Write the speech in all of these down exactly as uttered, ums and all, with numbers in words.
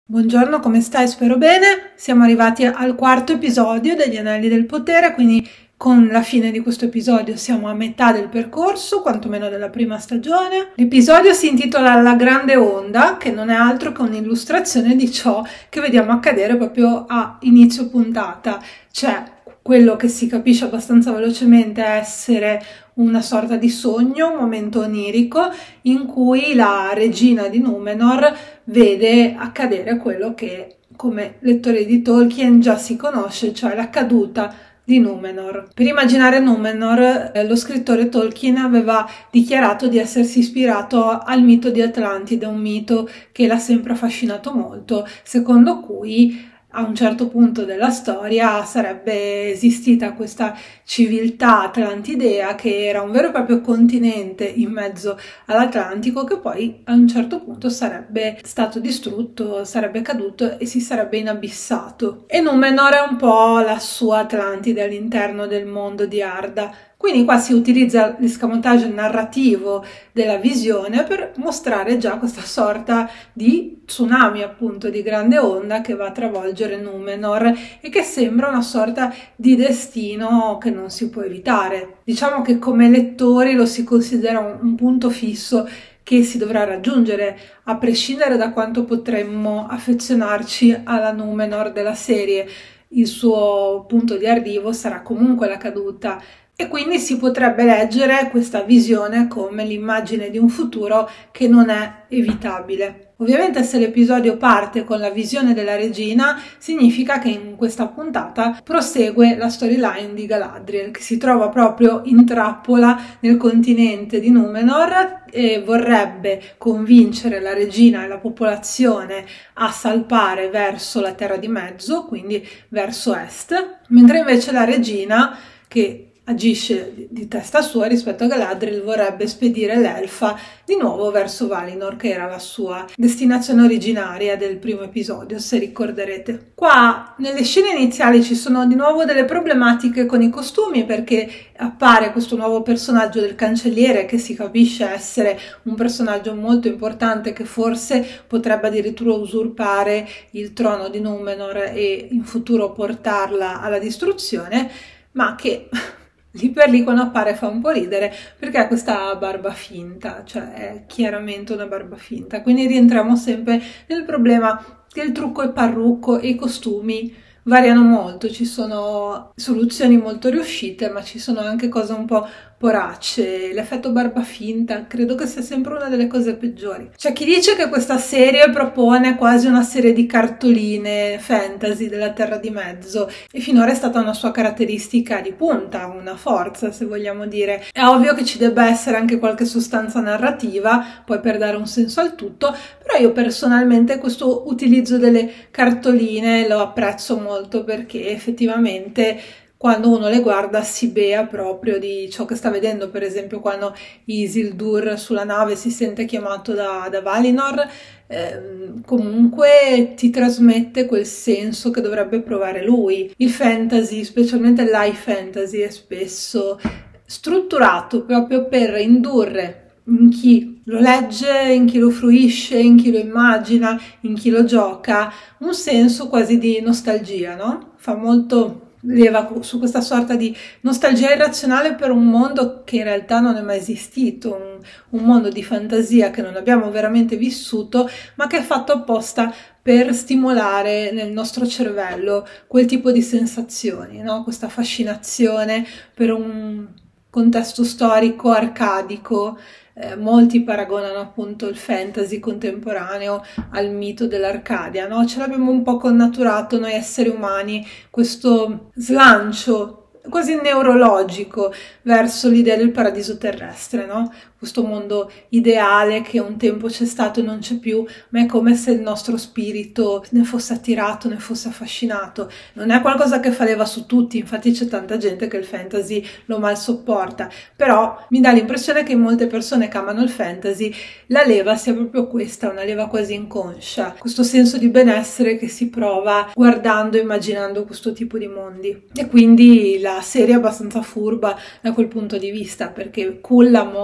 Buongiorno, come stai? Spero bene. Siamo arrivati al quarto episodio degli Anelli del Potere, quindi con la fine di questo episodio siamo a metà del percorso, quantomeno della prima stagione. L'episodio si intitola La Grande Onda, che non è altro che un'illustrazione di ciò che vediamo accadere proprio a inizio puntata. C'è quello che si capisce abbastanza velocemente essere una sorta di sogno, un momento onirico in cui la regina di Númenor vede accadere quello che come lettori di Tolkien già si conosce, cioè la caduta di Númenor. Per immaginare Númenor, eh, lo scrittore Tolkien aveva dichiarato di essersi ispirato al mito di Atlantide, un mito che l'ha sempre affascinato molto, secondo cui a un certo punto della storia sarebbe esistita questa civiltà atlantidea che era un vero e proprio continente in mezzo all'Atlantico che poi a un certo punto sarebbe stato distrutto, sarebbe caduto e si sarebbe inabissato. E Númenor è un po' la sua Atlantide all'interno del mondo di Arda. Quindi qua si utilizza l'escamotage narrativo della visione per mostrare già questa sorta di tsunami, appunto, di grande onda che va a travolgere Númenor e che sembra una sorta di destino che non si può evitare. Diciamo che come lettori lo si considera un, un punto fisso che si dovrà raggiungere, a prescindere da quanto potremmo affezionarci alla Númenor della serie. Il suo punto di arrivo sarà comunque la caduta. E quindi si potrebbe leggere questa visione come l'immagine di un futuro che non è evitabile. Ovviamente se l'episodio parte con la visione della regina, significa che in questa puntata prosegue la storyline di Galadriel, che si trova proprio in trappola nel continente di Númenor e vorrebbe convincere la regina e la popolazione a salpare verso la Terra di Mezzo, quindi verso est, mentre invece la regina, che agisce di testa sua rispetto a Galadriel, vorrebbe spedire l'elfa di nuovo verso Valinor, che era la sua destinazione originaria del primo episodio, se ricorderete. Qua nelle scene iniziali ci sono di nuovo delle problematiche con i costumi, perché appare questo nuovo personaggio del cancelliere che si capisce essere un personaggio molto importante che forse potrebbe addirittura usurpare il trono di Númenor e in futuro portarla alla distruzione, ma che lì per lì quando appare fa un po' ridere perché ha questa barba finta, cioè è chiaramente una barba finta, quindi rientriamo sempre nel problema che il trucco e parrucco e i costumi variano molto, ci sono soluzioni molto riuscite ma ci sono anche cose un po' poracce. L'effetto barba finta credo che sia sempre una delle cose peggiori. C'è chi dice che questa serie propone quasi una serie di cartoline fantasy della Terra di Mezzo e finora è stata una sua caratteristica di punta, una forza se vogliamo dire. È ovvio che ci debba essere anche qualche sostanza narrativa poi per dare un senso al tutto, però io personalmente questo utilizzo delle cartoline lo apprezzo molto perché effettivamente quando uno le guarda si bea proprio di ciò che sta vedendo. Per esempio quando Isildur sulla nave si sente chiamato da, da Valinor, ehm, comunque ti trasmette quel senso che dovrebbe provare lui. Il fantasy, specialmente l'high fantasy, è spesso strutturato proprio per indurre in chi lo legge, in chi lo fruisce, in chi lo immagina, in chi lo gioca, un senso quasi di nostalgia, no? Fa molto leva su questa sorta di nostalgia irrazionale per un mondo che in realtà non è mai esistito, un, un mondo di fantasia che non abbiamo veramente vissuto, ma che è fatto apposta per stimolare nel nostro cervello quel tipo di sensazioni, no? Questa fascinazione per un contesto storico arcadico. Eh, molti paragonano appunto il fantasy contemporaneo al mito dell'Arcadia, no? Ce l'abbiamo un po' connaturato noi esseri umani, questo slancio quasi neurologico verso l'idea del paradiso terrestre, no? Questo mondo ideale che un tempo c'è stato e non c'è più, ma è come se il nostro spirito ne fosse attirato, ne fosse affascinato. Non è qualcosa che fa leva su tutti, infatti c'è tanta gente che il fantasy lo mal sopporta, però mi dà l'impressione che in molte persone che amano il fantasy la leva sia proprio questa, una leva quasi inconscia, questo senso di benessere che si prova guardando e immaginando questo tipo di mondi. E quindi la serie è abbastanza furba da quel punto di vista, perché culla molto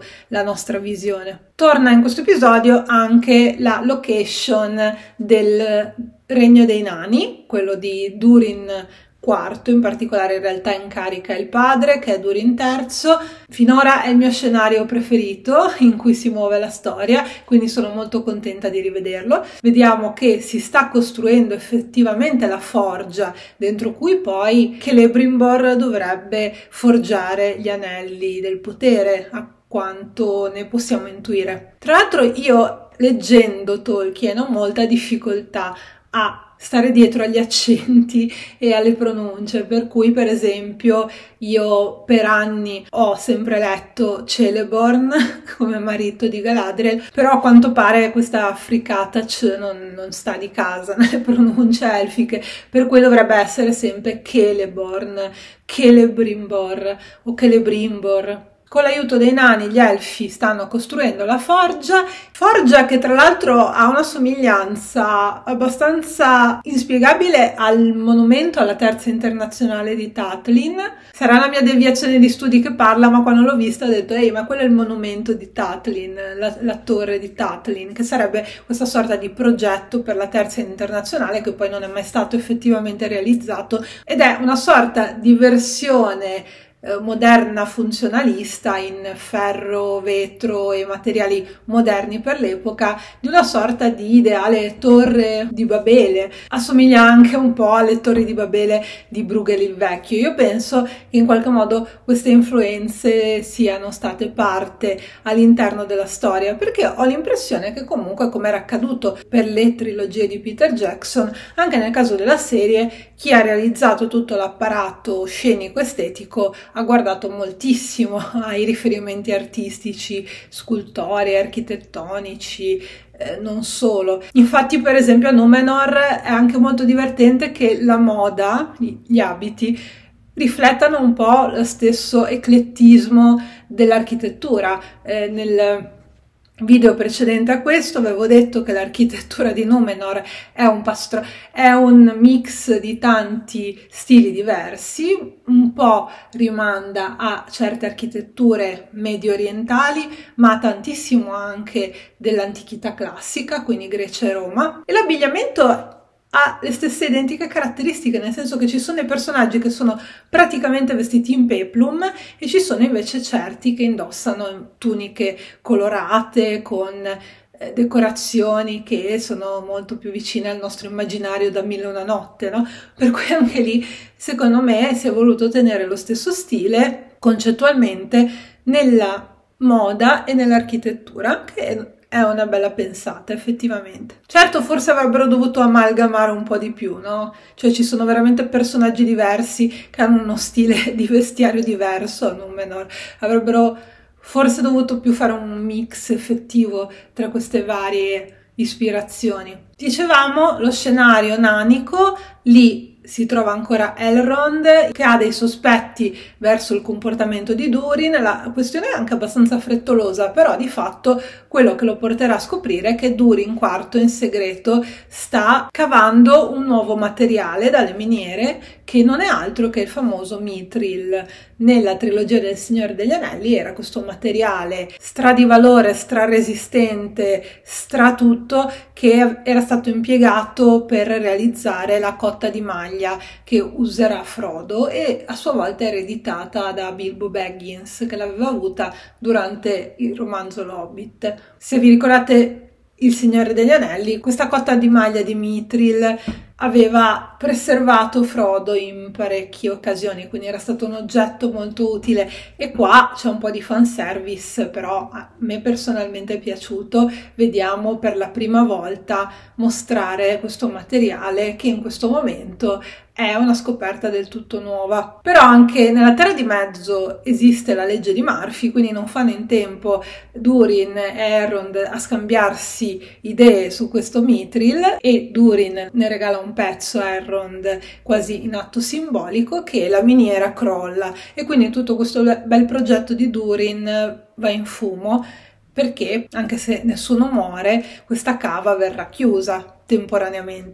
la nostra visione. Torna in questo episodio anche la location del Regno dei Nani, quello di Durin quarto, in particolare in realtà in carica il padre, che è Durin terzo. Finora è il mio scenario preferito in cui si muove la storia, quindi sono molto contenta di rivederlo. Vediamo che si sta costruendo effettivamente la forgia dentro cui poi Celebrimbor dovrebbe forgiare gli anelli del potere, a quanto ne possiamo intuire. Tra l'altro io, leggendo Tolkien, ho molta difficoltà a stare dietro agli accenti e alle pronunce, per cui per esempio io per anni ho sempre letto Celeborn come marito di Galadriel, però a quanto pare questa fricata c non, non sta di casa nelle pronunce elfiche, per cui dovrebbe essere sempre Celeborn, Celebrimbor o Celebrimbor. Con l'aiuto dei nani gli elfi stanno costruendo la forgia, forgia che tra l'altro ha una somiglianza abbastanza inspiegabile al monumento alla terza internazionale di Tatlin. Sarà la mia deviazione di studi che parla, ma quando l'ho vista ho detto ehi, ma quello è il monumento di Tatlin, la, la torre di Tatlin, che sarebbe questa sorta di progetto per la terza internazionale che poi non è mai stato effettivamente realizzato, ed è una sorta di versione moderna funzionalista in ferro, vetro e materiali moderni per l'epoca di una sorta di ideale torre di Babele. Assomiglia anche un po' alle torri di Babele di Bruegel il Vecchio. Io penso che in qualche modo queste influenze siano state parte all'interno della storia, perché ho l'impressione che comunque, come era accaduto per le trilogie di Peter Jackson, anche nel caso della serie chi ha realizzato tutto l'apparato scenico estetico ha guardato moltissimo ai riferimenti artistici, scultorei, architettonici, eh, non solo. Infatti, per esempio, a Numenor è anche molto divertente che la moda, gli abiti, riflettano un po' lo stesso eclettismo dell'architettura. Eh, nel video precedente a questo avevo detto che l'architettura di Numenor è un pastro, è un mix di tanti stili diversi, un po' rimanda a certe architetture medio orientali, ma tantissimo anche dell'antichità classica, quindi Grecia e Roma, e l'abbigliamento ha le stesse identiche caratteristiche, nel senso che ci sono dei personaggi che sono praticamente vestiti in peplum e ci sono invece certi che indossano tuniche colorate con eh, decorazioni che sono molto più vicine al nostro immaginario da Mille e una notte, no? Per cui anche lì secondo me si è voluto tenere lo stesso stile concettualmente nella moda e nell'architettura, che è una bella pensata, effettivamente. Certo, forse avrebbero dovuto amalgamare un po' di più, no? Cioè ci sono veramente personaggi diversi che hanno uno stile di vestiario diverso a Numenor. Avrebbero forse dovuto più fare un mix effettivo tra queste varie ispirazioni. Dicevamo, lo scenario nanico, lì si trova ancora Elrond che ha dei sospetti verso il comportamento di Durin. La questione è anche abbastanza frettolosa, però di fatto quello che lo porterà a scoprire è che Durin quarto in segreto sta cavando un nuovo materiale dalle miniere che non è altro che il famoso Mithril. Nella trilogia del Signore degli Anelli era questo materiale stra di valore, stra resistente, stra tutto, che era stato impiegato per realizzare la cotta di maglia che userà Frodo e a sua volta ereditata da Bilbo Baggins, che l'aveva avuta durante il romanzo L'Hobbit. Se vi ricordate Il Signore degli Anelli, questa cotta di maglia di Mithril aveva preservato Frodo in parecchie occasioni, quindi era stato un oggetto molto utile, e qua c'è un po' di fanservice, però a me personalmente è piaciuto. Vediamo per la prima volta mostrare questo materiale che in questo momento è una scoperta del tutto nuova. Però anche nella Terra di Mezzo esiste la legge di Murphy, quindi non fanno in tempo Durin e Elrond a scambiarsi idee su questo Mithril, e Durin ne regala un pezzo a Elrond quasi in atto simbolico, che la miniera crolla, e quindi tutto questo bel progetto di Durin va in fumo, perché anche se nessuno muore, questa cava verrà chiusa temporaneamente.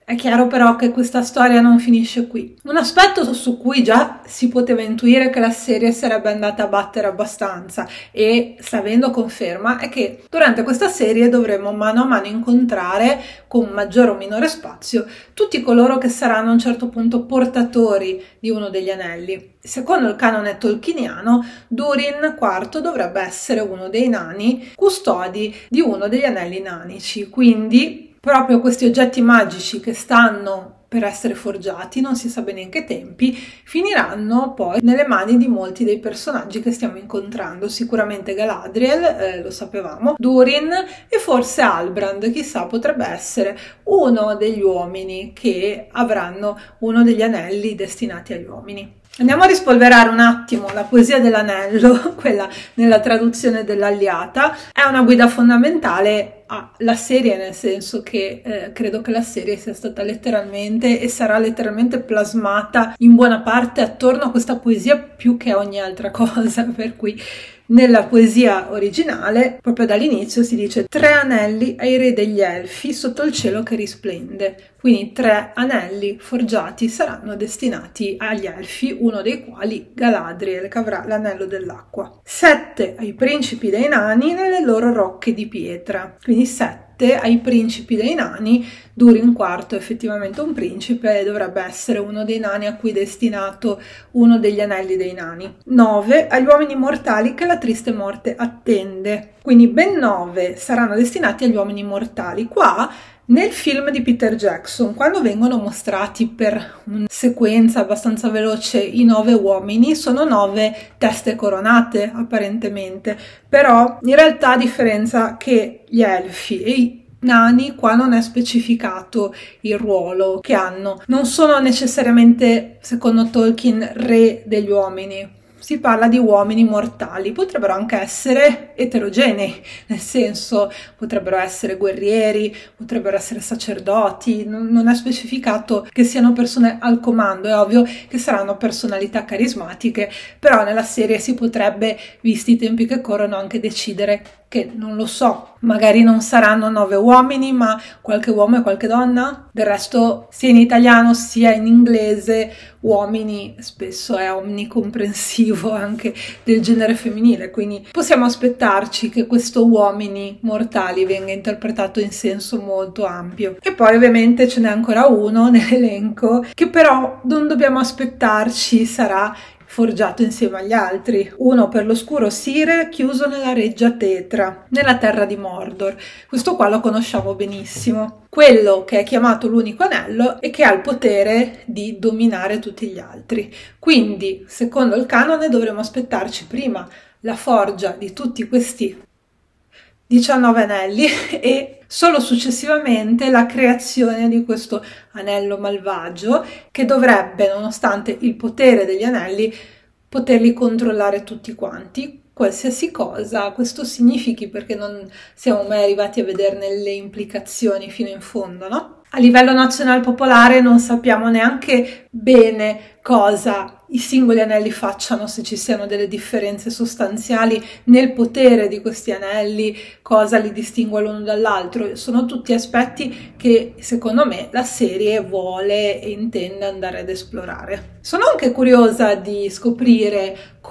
È chiaro però che questa storia non finisce qui. Un aspetto su cui già si poteva intuire che la serie sarebbe andata a battere abbastanza e sta avendo conferma è che durante questa serie dovremo mano a mano incontrare con maggiore o minore spazio tutti coloro che saranno a un certo punto portatori di uno degli anelli. Secondo il canone tolkieniano, Durin quarto dovrebbe essere uno dei nani custodi di uno degli anelli nanici, quindi proprio questi oggetti magici che stanno per essere forgiati, non si sa bene in che tempi, finiranno poi nelle mani di molti dei personaggi che stiamo incontrando, sicuramente Galadriel, eh, lo sapevamo, Durin e forse Halbrand, chissà, potrebbe essere uno degli uomini che avranno uno degli anelli destinati agli uomini. Andiamo a rispolverare un attimo la poesia dell'anello, quella nella traduzione dell'Alliata. È una guida fondamentale alla serie, nel senso che eh, credo che la serie sia stata letteralmente e sarà letteralmente plasmata in buona parte attorno a questa poesia più che a ogni altra cosa, per cui nella poesia originale, proprio dall'inizio, si dice tre anelli ai re degli elfi sotto il cielo che risplende. Quindi tre anelli forgiati saranno destinati agli elfi, uno dei quali Galadriel, che avrà l'anello dell'acqua. Sette ai principi dei nani nelle loro rocche di pietra. Quindi sette ai principi dei nani. Durin quarto è effettivamente un principe e dovrebbe essere uno dei nani a cui è destinato uno degli anelli dei nani. nove agli uomini mortali che la triste morte attende. Quindi ben nove saranno destinati agli uomini mortali. Qua nel film di Peter Jackson, quando vengono mostrati per una sequenza abbastanza veloce i nove uomini, sono nove teste coronate apparentemente, però in realtà a differenza che gli elfi e i nani, qua non è specificato il ruolo che hanno, non sono necessariamente, secondo Tolkien, re degli uomini. Si parla di uomini mortali, potrebbero anche essere eterogenei, nel senso potrebbero essere guerrieri, potrebbero essere sacerdoti, non, non è specificato che siano persone al comando, è ovvio che saranno personalità carismatiche, però nella serie si potrebbe, visti i tempi che corrono, anche decidere che, non lo so, magari non saranno nove uomini, ma qualche uomo e qualche donna. Del resto, sia in italiano sia in inglese, uomini spesso è omnicomprensivo anche del genere femminile, quindi possiamo aspettarci che questo uomini mortali venga interpretato in senso molto ampio. E poi ovviamente ce n'è ancora uno nell'elenco che però non dobbiamo aspettarci sarà forgiato insieme agli altri, uno per l'oscuro Sire chiuso nella reggia Tetra, nella terra di Mordor. Questo qua lo conosciamo benissimo, quello che è chiamato l'unico anello e che ha il potere di dominare tutti gli altri. Quindi, secondo il canone, dovremo aspettarci prima la forgia di tutti questi diciannove anelli e solo successivamente la creazione di questo anello malvagio che dovrebbe, nonostante il potere degli anelli, poterli controllare tutti quanti, qualsiasi cosa questo significhi, perché non siamo mai arrivati a vederne le implicazioni fino in fondo, no? A livello nazional popolare non sappiamo neanche bene cosa i singoli anelli facciano, se ci siano delle differenze sostanziali nel potere di questi anelli, cosa li distingue l'uno dall'altro. Sono tutti aspetti che secondo me la serie vuole e intende andare ad esplorare. Sono anche curiosa di scoprire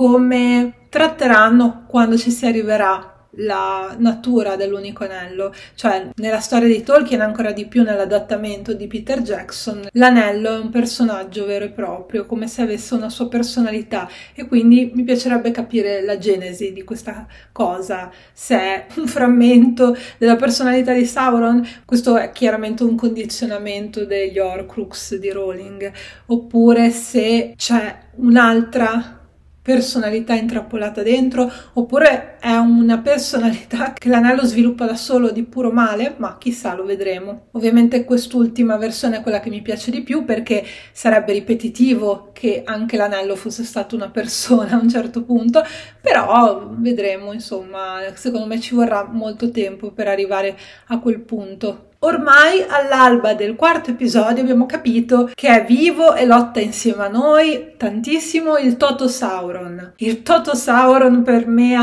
come tratteranno, quando ci si arriverà, la natura dell'unico anello, cioè nella storia di Tolkien, ancora di più nell'adattamento di Peter Jackson, l'anello è un personaggio vero e proprio, come se avesse una sua personalità, e quindi mi piacerebbe capire la genesi di questa cosa, se è un frammento della personalità di Sauron, questo è chiaramente un condizionamento degli Horcrux di Rowling, oppure se c'è un'altra personalità intrappolata dentro, oppure è una personalità che l'anello sviluppa da solo di puro male, ma chissà, lo vedremo. Ovviamente quest'ultima versione è quella che mi piace di più, perché sarebbe ripetitivo che anche l'anello fosse stato una persona a un certo punto, però vedremo, insomma, secondo me ci vorrà molto tempo per arrivare a quel punto. Ormai all'alba del quarto episodio abbiamo capito che è vivo e lotta insieme a noi tantissimo il Toto Sauron. Il Toto Sauron per me ha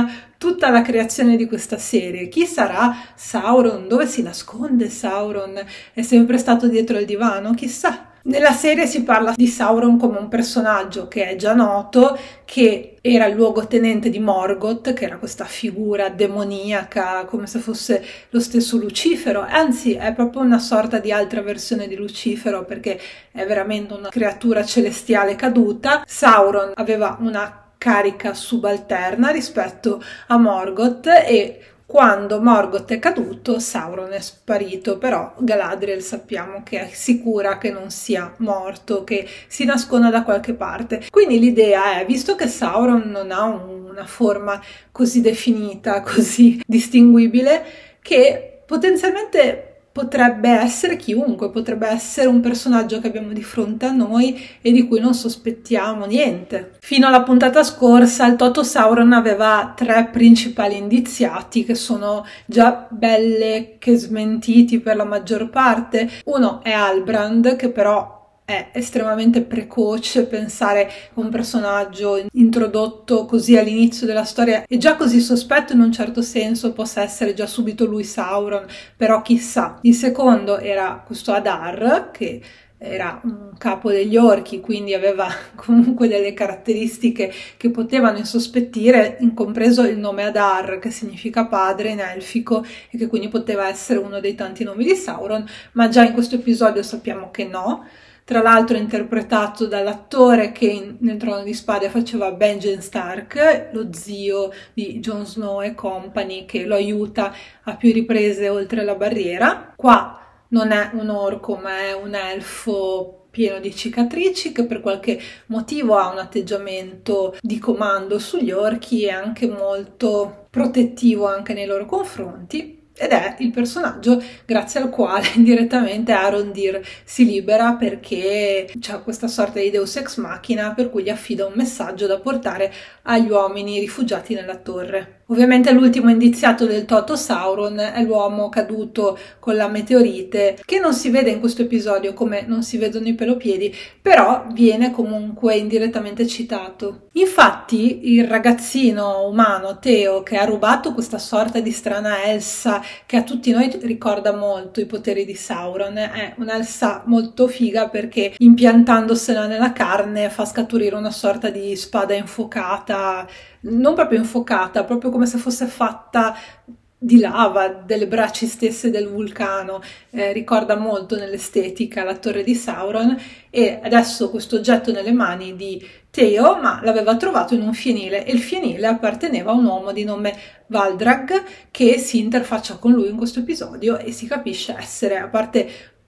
tutta la creazione di questa serie. Chi sarà Sauron? Dove si nasconde Sauron? È sempre stato dietro il divano? Chissà. Nella serie si parla di Sauron come un personaggio che è già noto, che era il luogotenente di Morgoth, che era questa figura demoniaca, come se fosse lo stesso Lucifero, anzi è proprio una sorta di altra versione di Lucifero, perché è veramente una creatura celestiale caduta. Sauron aveva una carica subalterna rispetto a Morgoth e quando Morgoth è caduto, Sauron è sparito, però Galadriel sappiamo che è sicura che non sia morto, che si nasconda da qualche parte. Quindi l'idea è, visto che Sauron non ha una forma così definita, così distinguibile, che potenzialmente potrebbe essere chiunque, potrebbe essere un personaggio che abbiamo di fronte a noi e di cui non sospettiamo niente. Fino alla puntata scorsa il Toto Sauron aveva tre principali indiziati che sono già belle che smentiti per la maggior parte. Uno è Halbrand, che però è estremamente precoce. Pensare a un personaggio introdotto così all'inizio della storia e già così sospetto in un certo senso possa essere già subito lui Sauron, però chissà. Il secondo era questo Adar, che era un capo degli orchi, quindi aveva comunque delle caratteristiche che potevano insospettire, compreso il nome Adar, che significa padre in elfico e che quindi poteva essere uno dei tanti nomi di Sauron, ma già in questo episodio sappiamo che no. Tra l'altro interpretato dall'attore che in, nel Trono di Spade faceva Benjen Stark, lo zio di Jon Snow e company, che lo aiuta a più riprese oltre la barriera. Qua non è un orco, ma è un elfo pieno di cicatrici che per qualche motivo ha un atteggiamento di comando sugli orchi e anche molto protettivo anche nei loro confronti. Ed è il personaggio grazie al quale direttamente Arondir si libera, perché c'è questa sorta di Deus Ex Machina per cui gli affida un messaggio da portare agli uomini rifugiati nella torre. Ovviamente l'ultimo indiziato del Toto Sauron è l'uomo caduto con la meteorite, che non si vede in questo episodio come non si vedono i pelopiedi, però viene comunque indirettamente citato. Infatti il ragazzino umano Teo, che ha rubato questa sorta di strana elsa che a tutti noi ricorda molto i poteri di Sauron, è un'elsa molto figa perché impiantandosela nella carne fa scaturire una sorta di spada infuocata, non proprio infuocata, proprio come se fosse fatta di lava, delle braccia stesse del vulcano. Eh, ricorda molto nell'estetica la torre di Sauron, e adesso questo oggetto nelle mani di Teo, ma l'aveva trovato in un fienile e il fienile apparteneva a un uomo di nome Valdrag che si interfaccia con lui in questo episodio e si capisce essere, a parte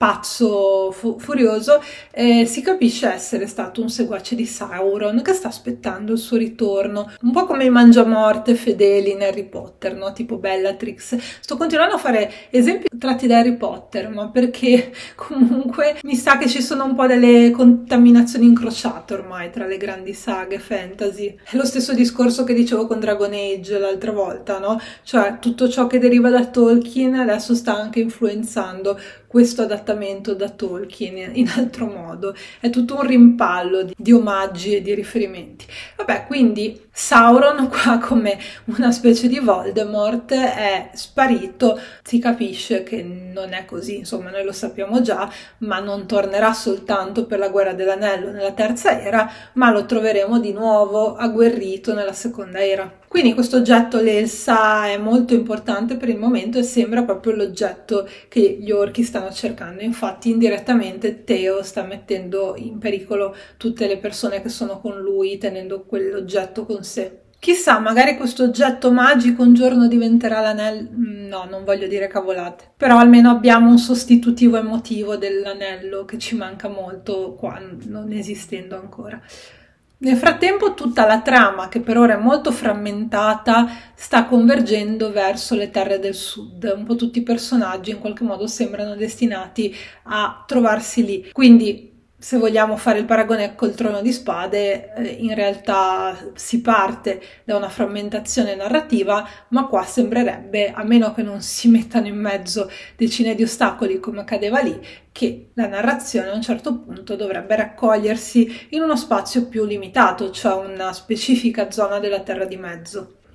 pazzo, fu furioso, eh, si capisce essere stato un seguace di Sauron che sta aspettando il suo ritorno, un po' come i Mangiamorte fedeli in Harry Potter, no? Tipo Bellatrix. Sto continuando a fare esempi tratti da Harry Potter, ma perché comunque mi sa che ci sono un po' delle contaminazioni incrociate ormai tra le grandi saghe fantasy. È lo stesso discorso che dicevo con Dragon Age l'altra volta, no? Cioè tutto ciò che deriva da Tolkien adesso sta anche influenzando questo adattamento da Tolkien in altro modo. È tutto un rimpallo di, di omaggi e di riferimenti. Vabbè, quindi Sauron qua come una specie di Voldemort è sparito. Si capisce che non è così, insomma noi lo sappiamo già, ma non tornerà soltanto per la Guerra dell'Anello nella terza era, ma lo troveremo di nuovo agguerrito nella seconda era. Quindi questo oggetto, l'Elsa, è molto importante per il momento e sembra proprio l'oggetto che gli orchi stanno cercando. Infatti indirettamente Teo sta mettendo in pericolo tutte le persone che sono con lui tenendo quell'oggetto con sé. Chissà, magari questo oggetto magico un giorno diventerà l'anello. No, non voglio dire cavolate. Però almeno abbiamo un sostitutivo emotivo dell'anello che ci manca molto qua, non esistendo ancora. Nel frattempo tutta la trama, che per ora è molto frammentata, sta convergendo verso le terre del sud. Un po' tutti i personaggi in qualche modo sembrano destinati a trovarsi lì. Quindi, se vogliamo fare il paragone col Trono di Spade, eh, in realtà si parte da una frammentazione narrativa, ma qua sembrerebbe, a meno che non si mettano in mezzo decine di ostacoli come accadeva lì, che la narrazione a un certo punto dovrebbe raccogliersi in uno spazio più limitato, cioè una specifica zona della Terra di Mezzo.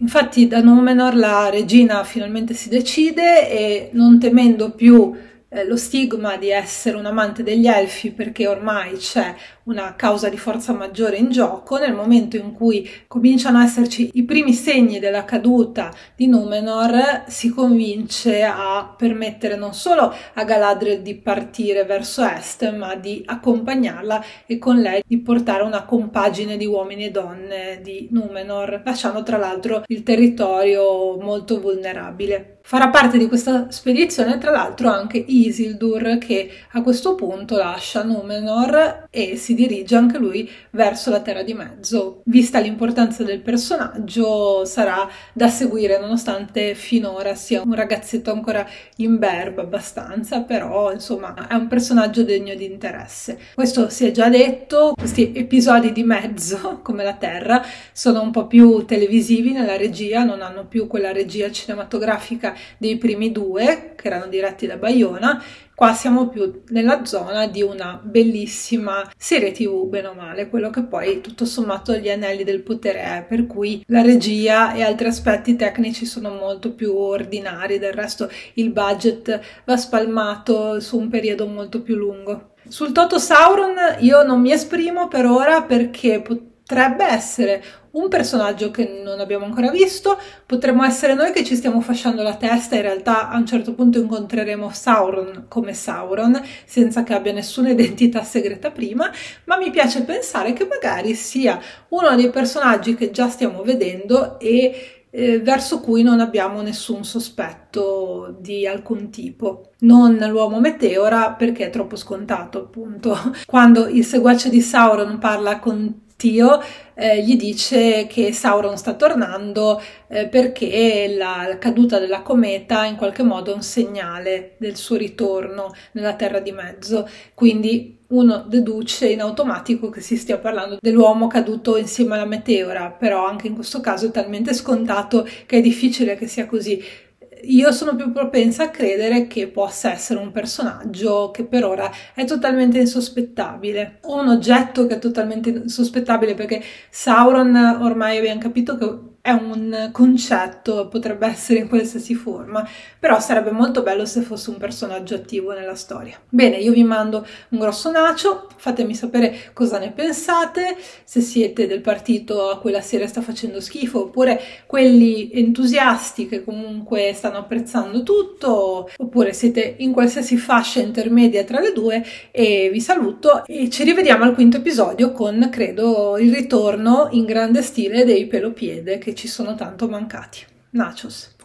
Infatti da Numenor la regina finalmente si decide e, non temendo più eh, lo stigma di essere un amante degli elfi, perché ormai c'è una causa di forza maggiore in gioco, nel momento in cui cominciano a esserci i primi segni della caduta di Numenor, si convince a permettere non solo a Galadriel di partire verso est, ma di accompagnarla e con lei di portare una compagine di uomini e donne di Numenor, lasciando tra l'altro il territorio molto vulnerabile. Farà parte di questa spedizione tra l'altro anche Isildur, che a questo punto lascia Numenor e si dirige anche lui verso la Terra di Mezzo. Vista l'importanza del personaggio, sarà da seguire, nonostante finora sia un ragazzetto ancora imberbe abbastanza, però insomma è un personaggio degno di interesse. Questo si è già detto, questi episodi di Mezzo, come la Terra, sono un po' più televisivi nella regia, non hanno più quella regia cinematografica dei primi due, che erano diretti da Bayona. Qua siamo più nella zona di una bellissima serie tv, bene o male, quello che poi tutto sommato Gli Anelli del Potere è, per cui la regia e altri aspetti tecnici sono molto più ordinari, del resto il budget va spalmato su un periodo molto più lungo. Sul Toto Sauron io non mi esprimo per ora, perché potrebbe essere un personaggio che non abbiamo ancora visto, potremmo essere noi che ci stiamo fasciando la testa, in realtà a un certo punto incontreremo Sauron come Sauron, senza che abbia nessuna identità segreta prima, ma mi piace pensare che magari sia uno dei personaggi che già stiamo vedendo e eh, verso cui non abbiamo nessun sospetto di alcun tipo. Non l'uomo meteora, perché è troppo scontato, appunto. Quando il seguace di Sauron parla con Tio, eh, gli dice che Sauron sta tornando eh, perché la, la caduta della cometa in qualche modo è un segnale del suo ritorno nella Terra di Mezzo, quindi uno deduce in automatico che si stia parlando dell'uomo caduto insieme alla meteora, però anche in questo caso è talmente scontato che è difficile che sia così. Io sono più propensa a credere che possa essere un personaggio che per ora è totalmente insospettabile, o un oggetto che è totalmente insospettabile, perché Sauron ormai abbiamo capito che è un concetto, potrebbe essere in qualsiasi forma, però sarebbe molto bello se fosse un personaggio attivo nella storia. Bene, io vi mando un grosso nacio, fatemi sapere cosa ne pensate, se siete del partito a cui la serie sta facendo schifo, oppure quelli entusiasti che comunque stanno apprezzando tutto, oppure siete in qualsiasi fascia intermedia tra le due, e vi saluto e ci rivediamo al quinto episodio con, credo, il ritorno in grande stile dei Pelopiede, che ci sono tanto mancati. Nachos!